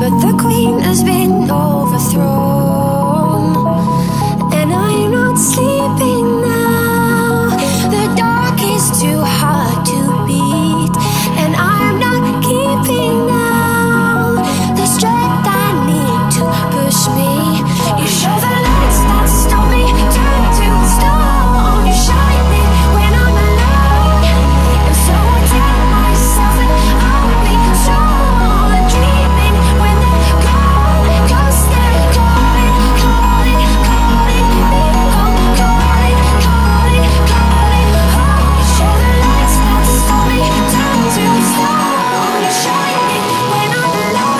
but the queen has been overthrown, and I'm not sleeping now. The dark is too hard to beat, and I'm not keeping now the strength I need to push me. You show the lights that stop me, turn to stone. You shine me when I'm alone, and so I tell myself that I'll be strong. I'm dreaming when they're gone, 'cause they're calling, calling, calling me home, calling, calling, calling home. You show the lights that stop me, turn to stone. You shine me when I'm alone.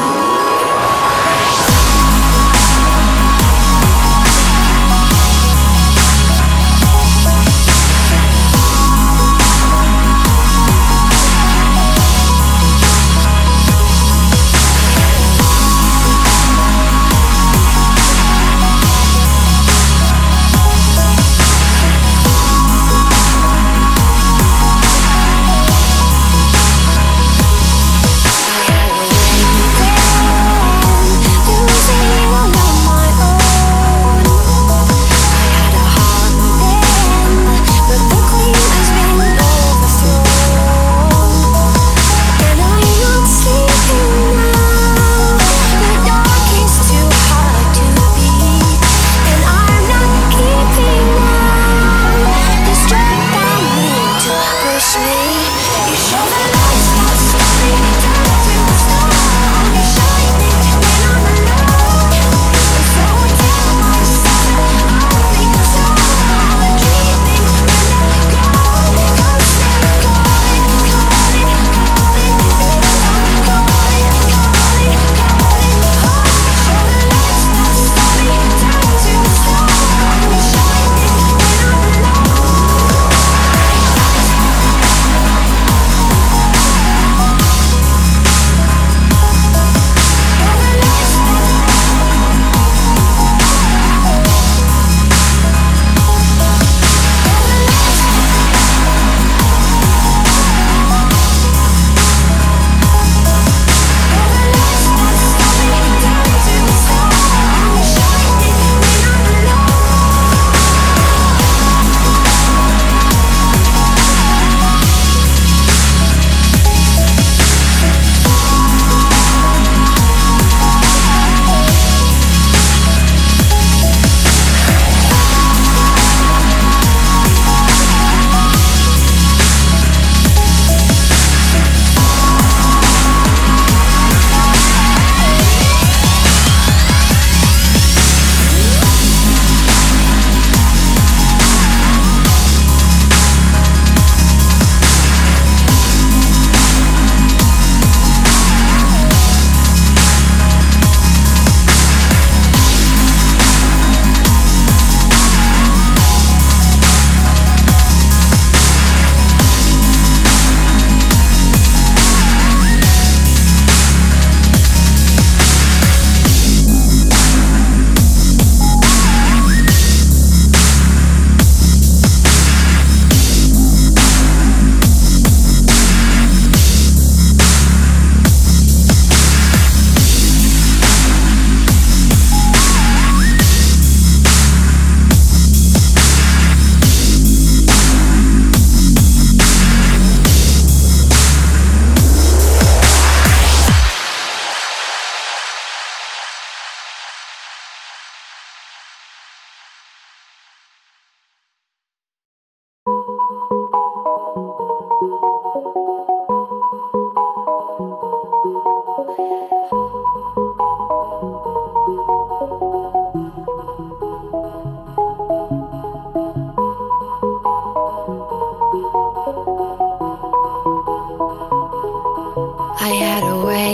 I had a way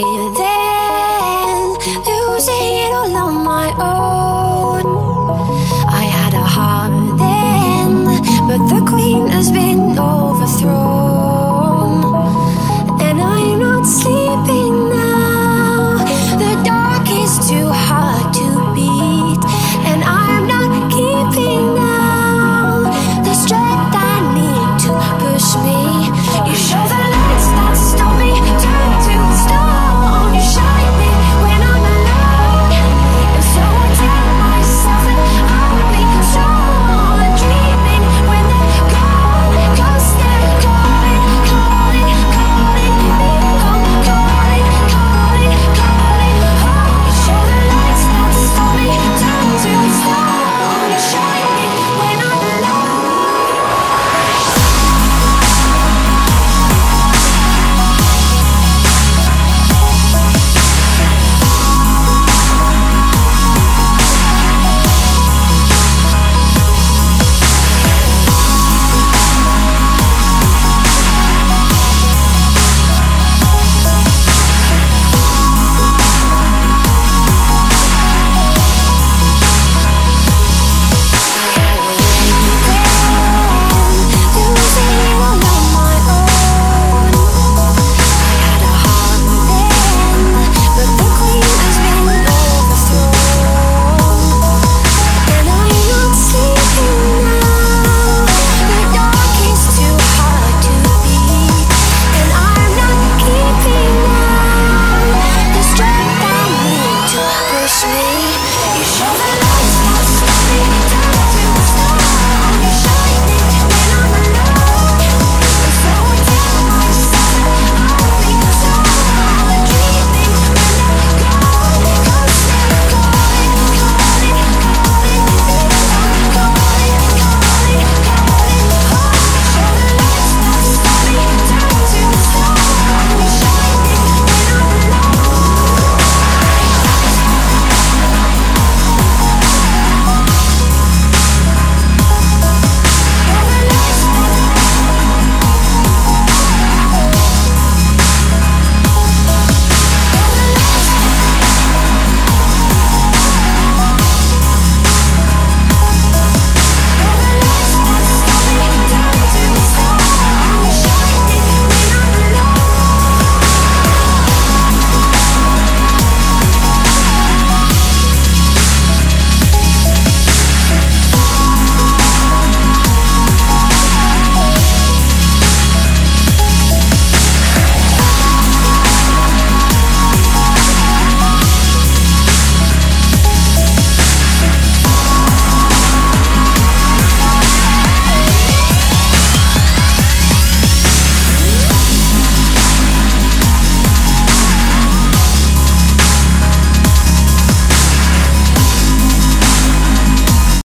then, losing it all on my own. I had a heart then, but the queen has been overthrown.